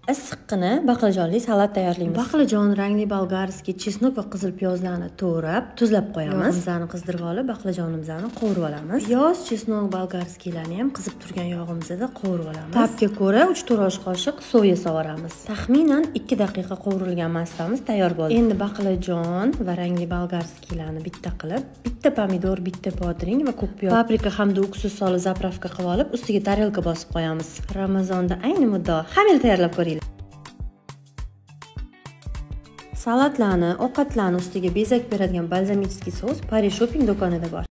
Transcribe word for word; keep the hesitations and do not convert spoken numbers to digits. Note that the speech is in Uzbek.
Issiqqina baqlajonli salat tayyorlaymiz. Baqlajon, rangli bolgarskiy, chesnok va qizil piyozlarni to'g'rab, tuzlab qo'yamiz. Yog'imizni qizdirib olib, baqlajonimizni qovurib olamiz. Piyoz, chesnok, bolgarskiylarni ham qizib turgan yog'imizda qovurib olamiz. Ta'bga ko'ra uch to'rt osh qoshiq soya sovoramiz. Taxminan ikki daqiqa qovurilgan massamiz tayyor bo'ldi. Endi baqlajon va rangli bolgarskiylarni bitta qilib, bitta pomidor, bitta bodring va ko'k piyoz, paprika hamda uksus solib zapravka qilib olib, ustiga tarelka bosib qo'yamiz. Ramazonda ayni muddao hamma tayyorlab ko'ringlar. Salatlarni, ovqatlarni ustiga bezak beradigan balzamический sos Paris Shopping do'konida bor.